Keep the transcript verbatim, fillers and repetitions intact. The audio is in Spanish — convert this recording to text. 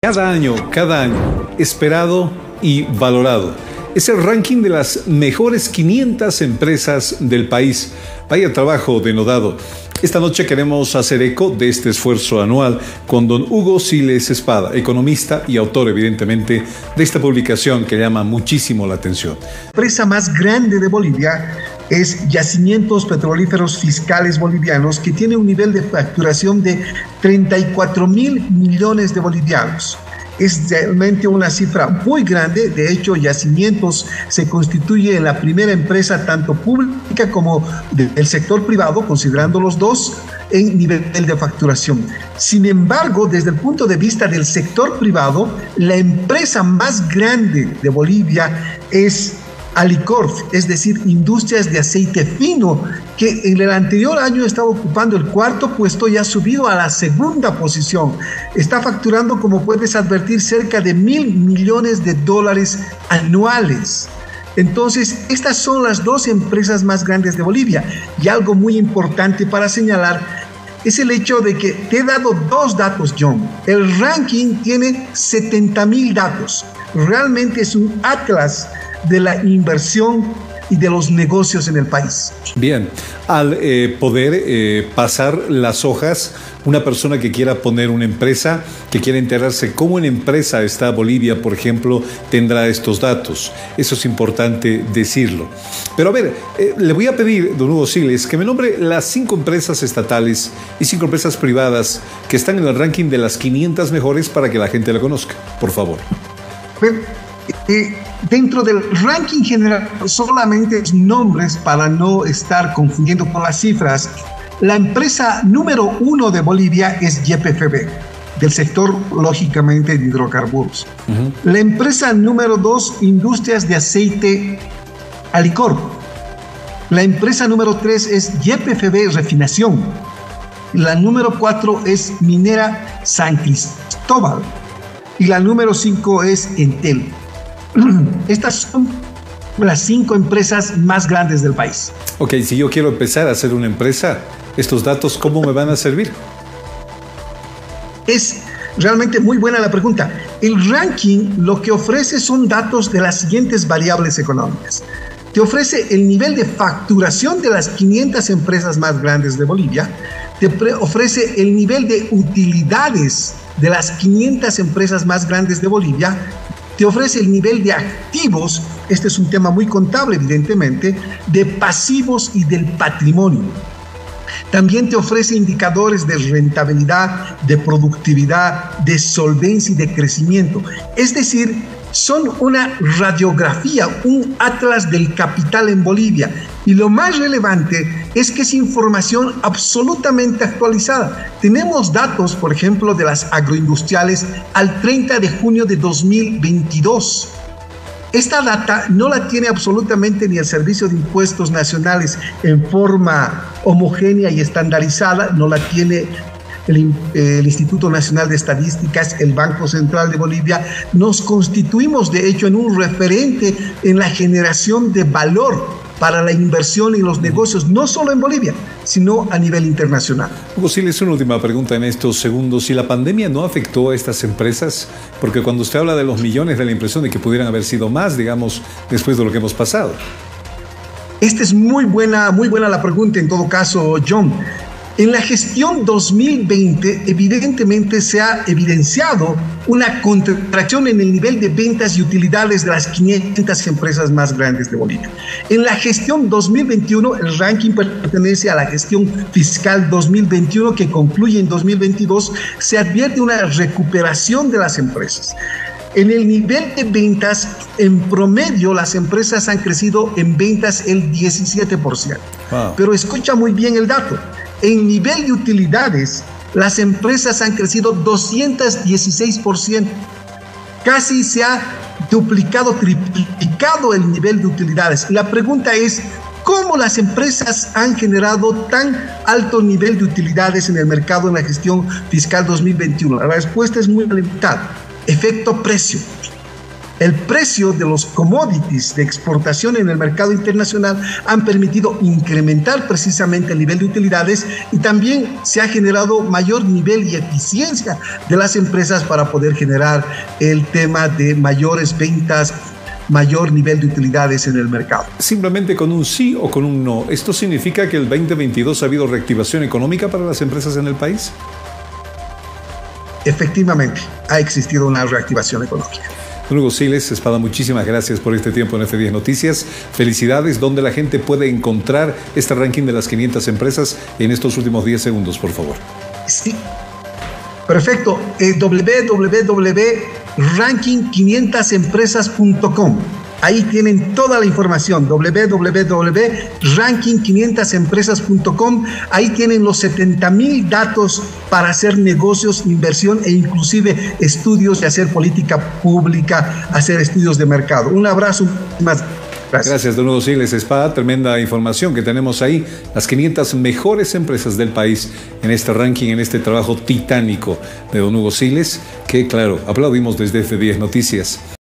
Cada año, cada año, esperado y valorado. Es el ranking de las mejores quinientas empresas del país. Vaya trabajo denodado. Esta noche queremos hacer eco de este esfuerzo anual con don Hugo Siles Espada, economista y autor, evidentemente, de esta publicación que llama muchísimo la atención. La empresa más grande de Bolivia es Yacimientos Petrolíferos Fiscales Bolivianos, que tiene un nivel de facturación de treinta y cuatro mil millones de bolivianos. Es realmente una cifra muy grande. De hecho, Yacimientos se constituye en la primera empresa, tanto pública como del sector privado, considerando los dos, en nivel de facturación. Sin embargo, desde el punto de vista del sector privado, la empresa más grande de Bolivia es Alicorp, es decir, Industrias de Aceite Fino, que en el anterior año estaba ocupando el cuarto puesto y ha subido a la segunda posición. Está facturando, como puedes advertir, cerca de mil millones de dólares anuales. Entonces, estas son las dos empresas más grandes de Bolivia. Y algo muy importante para señalar es el hecho de que te he dado dos datos, John. El ranking tiene setenta mil datos. Realmente es un atlas de la inversión y de los negocios en el país. Bien, al eh, poder eh, pasar las hojas, una persona que quiera poner una empresa, que quiera enterarse cómo en empresa está Bolivia, por ejemplo, tendrá estos datos. Eso es importante decirlo. Pero a ver, eh, le voy a pedir, don Hugo Siles, que me nombre las cinco empresas estatales y cinco empresas privadas que están en el ranking de las quinientas mejores para que la gente la conozca, por favor. Pero, eh, dentro del ranking general, solamente nombres para no estar confundiendo con las cifras. La empresa número uno de Bolivia es Y P F B, del sector, lógicamente, de hidrocarburos. Uh-huh. La empresa número dos, Industrias de Aceite Alicorp. La empresa número tres es Y P F B Refinación. La número cuatro es Minera San Cristóbal. Y la número cinco es Entel. Estas son las cinco empresas más grandes del país. Ok, si yo quiero empezar a hacer una empresa, estos datos, ¿cómo me van a servir? Es realmente muy buena la pregunta. El ranking lo que ofrece son datos de las siguientes variables económicas. Te ofrece el nivel de facturación de las quinientas empresas más grandes de Bolivia. Te ofrece el nivel de utilidades de las quinientas empresas más grandes de Bolivia. Te ofrece el nivel de activos, este es un tema muy contable evidentemente, de pasivos y del patrimonio. También te ofrece indicadores de rentabilidad, de productividad, de solvencia y de crecimiento. Es decir, son una radiografía, un atlas del capital en Bolivia. Y lo más relevante es que es información absolutamente actualizada. Tenemos datos, por ejemplo, de las agroindustriales al treinta de junio de dos mil veintidós. Esta data no la tiene absolutamente ni el Servicio de Impuestos Nacionales en forma homogénea y estandarizada, no la tiene el, el Instituto Nacional de Estadísticas, el Banco Central de Bolivia. Nos constituimos, de hecho, en un referente en la generación de valor para la inversión y los negocios, no solo en Bolivia, sino a nivel internacional. Hugo Siles, una última pregunta en estos segundos. ¿Si la pandemia no afectó a estas empresas? Porque cuando usted habla de los millones, da la impresión de que pudieran haber sido más, digamos, después de lo que hemos pasado. Esta es muy buena, muy buena la pregunta en todo caso, John. En la gestión dos mil veinte, evidentemente se ha evidenciado una contracción en el nivel de ventas y utilidades de las quinientas empresas más grandes de Bolivia. En la gestión dos mil veintiuno, el ranking pertenece a la gestión fiscal dos mil veintiuno, que concluye en dos mil veintidós, se advierte una recuperación de las empresas. En el nivel de ventas, en promedio, las empresas han crecido en ventas el diecisiete por ciento. Wow. Pero escucha muy bien el dato. En nivel de utilidades, las empresas han crecido doscientos dieciséis por ciento. Casi se ha duplicado, triplicado el nivel de utilidades. La pregunta es, ¿cómo las empresas han generado tan alto nivel de utilidades en el mercado en la gestión fiscal dos mil veintiuno? La respuesta es muy limitada. Efecto precio. El precio de los commodities de exportación en el mercado internacional han permitido incrementar precisamente el nivel de utilidades y también se ha generado mayor nivel y eficiencia de las empresas para poder generar el tema de mayores ventas, mayor nivel de utilidades en el mercado. Simplemente con un sí o con un no. ¿Esto significa que el veinte veintidós ha habido reactivación económica para las empresas en el país? Efectivamente, ha existido una reactivación económica. Don Hugo Siles Espada, muchísimas gracias por este tiempo en F diez Noticias. Felicidades. ¿Dónde la gente puede encontrar este ranking de las quinientas empresas en estos últimos diez segundos, por favor? Sí, perfecto. Eh, w w w punto ranking quinientas empresas punto com. Ahí tienen toda la información, w w w punto ranking quinientas empresas punto com. Ahí tienen los setenta mil datos para hacer negocios, inversión e inclusive estudios de hacer política pública, hacer estudios de mercado. Un abrazo, más. Gracias. Gracias, don Hugo Siles Espada. Tremenda información que tenemos ahí. Las quinientas mejores empresas del país en este ranking, en este trabajo titánico de don Hugo Siles, que claro, aplaudimos desde F diez Noticias.